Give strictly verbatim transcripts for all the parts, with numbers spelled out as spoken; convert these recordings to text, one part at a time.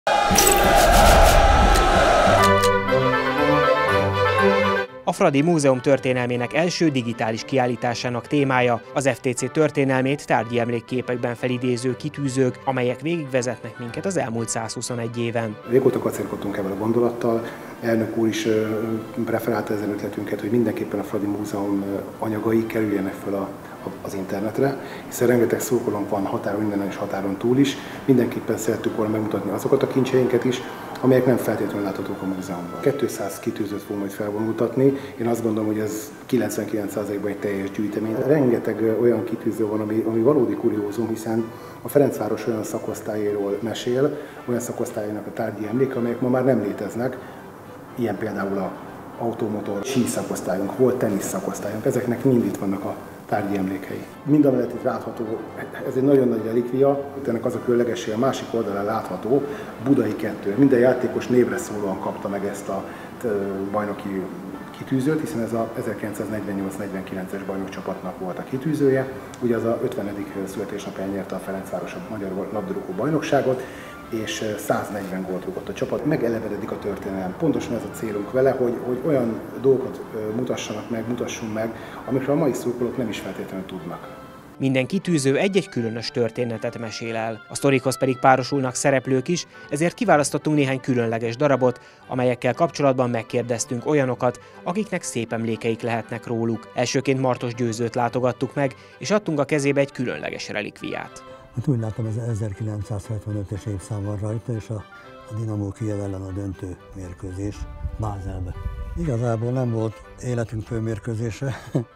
A Fradi Múzeum történelmének első digitális kiállításának témája az ef té cé történelmét tárgyi emlékképekben felidéző kitűzők, amelyek végigvezetnek minket az elmúlt százhuszonegy éven. Régóta kacérkodtunk ebben a gondolattal, elnök úr is preferálta ezen ötletünket, hogy mindenképpen a Fradi Múzeum anyagai kerüljenek fel a az internetre, hiszen rengeteg szurkolónk van határon innen és határon túl is. Mindenképpen szerettük volna megmutatni azokat a kincseinket is, amelyek nem feltétlenül láthatók a múzeumban. kétszáz kitűzőt fogunk majd felvonultatni. Én azt gondolom, hogy ez kilencvenkilenc százalékban egy teljes gyűjtemény. Rengeteg olyan kitűző van, ami, ami valódi kuriózum, hiszen a Ferencváros olyan szakosztályáról mesél, olyan szakosztályának a tárgyi emléke, amelyek ma már nem léteznek. Ilyen például a automotor, sí szakosztályunk, volt tenisz szakosztályunk, ezeknek mind itt vannak a tárgyi emlékei. Mindamellett itt látható, ez egy nagyon nagy relikvia, itt ennek az a különlegessége, a másik oldalán látható Budai kettő. Minden játékos névre szólóan kapta meg ezt a bajnoki kitűzőt, hiszen ez a ezerkilencszáznegyvennyolc negyvenkilences bajnokcsapatnak volt a kitűzője. Ugye az a ötvenedik születésnapján nyerte a Ferencváros a magyar labdarúgó bajnokságot, és száznegyven gólt rúgott a csapat. Megelevenedik a történelem. Pontosan ez a célunk vele, hogy, hogy olyan dolgokat mutassanak meg, mutassunk meg, amikről a mai szurkolók nem is feltétlenül tudnak. Minden kitűző egy-egy különös történetet mesél el. A sztorikhoz pedig párosulnak szereplők is, ezért kiválasztottunk néhány különleges darabot, amelyekkel kapcsolatban megkérdeztünk olyanokat, akiknek szép emlékeik lehetnek róluk. Elsőként Martos Győzőt látogattuk meg, és adtunk a kezébe egy különleges relikviát. Hát úgy látom, ez ezerkilencszázhetvenötös évszám van rajta, és a, a Dinamo Kijev ellen a döntő mérkőzés Bázelbe. Igazából nem volt életünk főmérkőzése,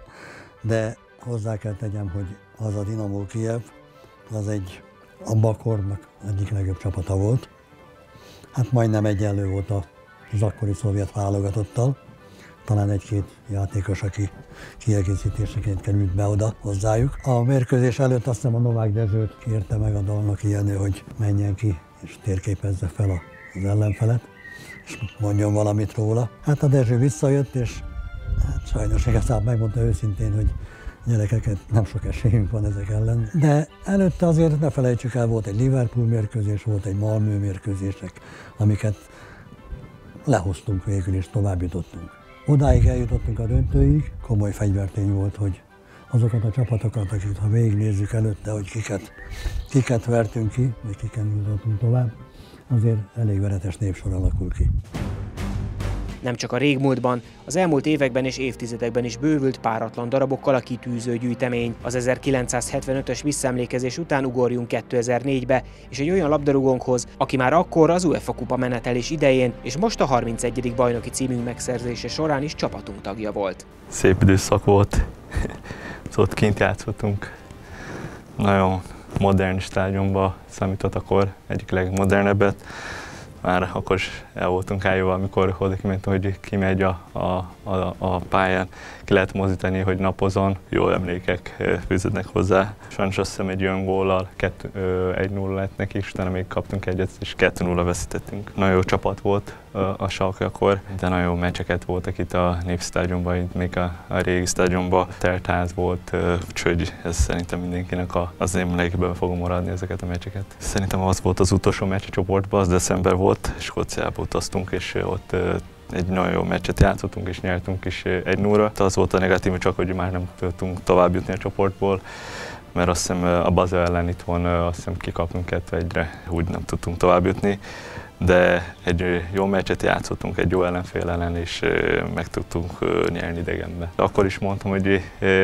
de hozzá kell tegyem, hogy az a Dinamo Kijev, az egy abban a kornak egyik legjobb csapata volt. Hát majdnem egyenlő volt az akkori szovjet válogatottal. Talán egy-két játékos, aki kiegészítéseként került be oda hozzájuk. A mérkőzés előtt azt hiszem a Novák Dezsőt kérte meg a dalnak Jenő, hogy menjen ki és térképezze fel az ellenfelet, és mondjon valamit róla. Hát a Dezső visszajött, és hát sajnos igazából megmondta őszintén, hogy gyerekeket nem sok esélyünk van ezek ellen. De előtte azért ne felejtsük el, volt egy Liverpool mérkőzés, volt egy Malmö mérkőzések, amiket lehoztunk végül és tovább jutottunk. Odáig eljutottunk a döntőig, komoly fegyvertény volt, hogy azokat a csapatokat, akiket ha végignézzük előtte, hogy kiket, kiket vertünk ki, vagy kiket jutottunk tovább, azért elég veretes népsor alakul ki. Nem csak a régmúltban, az elmúlt években és évtizedekben is bővült páratlan darabokkal a kitűző gyűjtemény. Az ezerkilencszázhetvenötös visszaemlékezés után ugorjunk kétezer-négybe, és egy olyan labdarúgónkhoz, aki már akkor az UEFA kupa menetelés idején, és most a harmincegyedik bajnoki címünk megszerzése során is csapatunk tagja volt. Szép időszak volt, ott kint játszottunk. Nagyon modern stadionban számított akkor, egyik legmodernebbet. Már akkor is el voltunk álljóval, amikor oda kimentünk, hogy kimegy a, a, a, a pályán, ki lehet mozdítani, hogy napozon, jó emlékek fűződnek hozzá. Sajnos azt hiszem egy olyan góllal egy nulla lett neki, és utána még kaptunk egyet, és kettő nulla veszítettünk. Nagyon jó csapat volt a Schalke akkor, de nagyon jó meccseket voltak itt a Népstadionban, itt még a, a régi stadionban. Teltház volt, úgyhogy ez szerintem mindenkinek a, az emlékében fogom maradni ezeket a meccseket. Szerintem az volt az utolsó meccs a csoportban, az december volt, Skóciába utaztunk, és ott egy nagyon jó meccset játszottunk, és nyertünk is egy nulla. Az volt a negatív, csak hogy már nem tudtunk tovább jutni a csoportból, mert azt hiszem a Basel ellen itthon azt hiszem kikaptunk kettő egyre, úgy nem tudtunk tovább jutni. De egy jó meccset játszottunk egy jó ellenfél ellen, és meg tudtunk nyerni idegenbe. Akkor is mondtam, hogy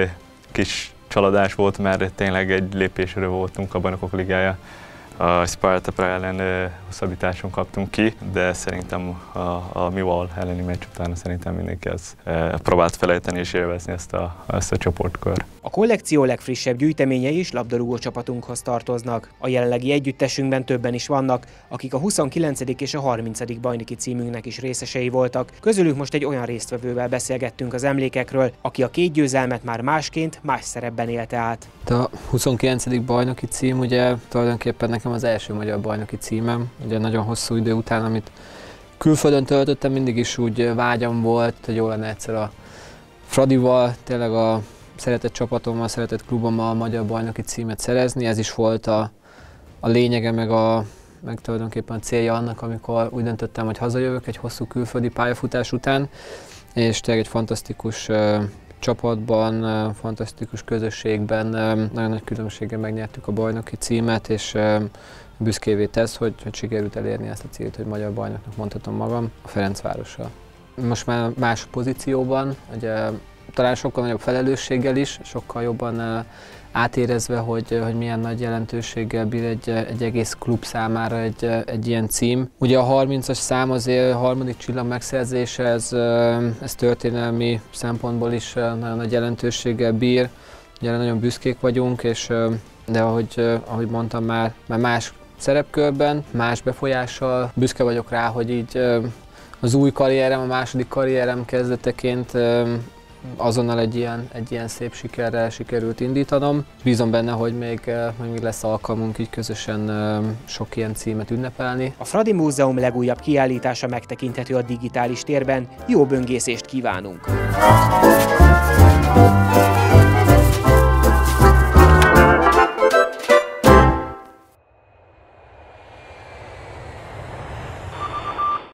kis csalódás volt, mert tényleg egy lépésről voltunk a Bajnokok Ligája. A Sparta Praha ellen hosszabbításon kaptunk ki, de szerintem a, a Millwall elleni meccs után szerintem mindenki ezt e, próbált felejteni és élvezni ezt a, ezt a csoportkör. A kollekció legfrissebb gyűjteményei is labdarúgó csapatunkhoz tartoznak. A jelenlegi együttesünkben többen is vannak, akik a huszonkilencedik és a harmincadik bajnoki címünknek is részesei voltak. Közülük most egy olyan résztvevővel beszélgettünk az emlékekről, aki a két győzelmet már másként, más szerepben élte át. A huszonkilencedik bajnoki cím ugye tulajdonképpen nekem az első magyar bajnoki címem, ugye nagyon hosszú idő után, amit külföldön töltöttem, mindig is úgy vágyam volt, hogy jó lenne egyszer a Fradival, tényleg a szeretett csapatommal, szeretett klubommal a magyar bajnoki címet szerezni, ez is volt a, a lényege, meg a, meg tulajdonképpen a célja annak, amikor úgy döntöttem, hogy hazajövök egy hosszú külföldi pályafutás után, és tényleg egy fantasztikus uh, csapatban, uh, fantasztikus közösségben uh, nagyon nagy különbséggel megnyertük a bajnoki címet, és uh, büszkévé tesz, hogy, hogy sikerült elérni ezt a célt, hogy magyar bajnoknak mondhatom magam a Ferencvárossal. Most már más pozícióban, ugye, talán sokkal nagyobb felelősséggel is, sokkal jobban uh, átérezve, hogy, hogy milyen nagy jelentőséggel bír egy, egy egész klub számára egy, egy ilyen cím. Ugye a harmincas szám azért a harmadik csillag megszerzése, ez, ez történelmi szempontból is nagyon nagy jelentőséggel bír. Ugye nagyon büszkék vagyunk, és, de ahogy, ahogy mondtam már, már más szerepkörben, más befolyással büszke vagyok rá, hogy így az új karrierem, a második karrierem kezdeteként azonnal egy ilyen, egy ilyen szép sikerrel sikerült indítanom. Bízom benne, hogy még, még lesz alkalmunk így közösen sok ilyen címet ünnepelni. A Fradi Múzeum legújabb kiállítása megtekinthető a digitális térben. Jó böngészést kívánunk!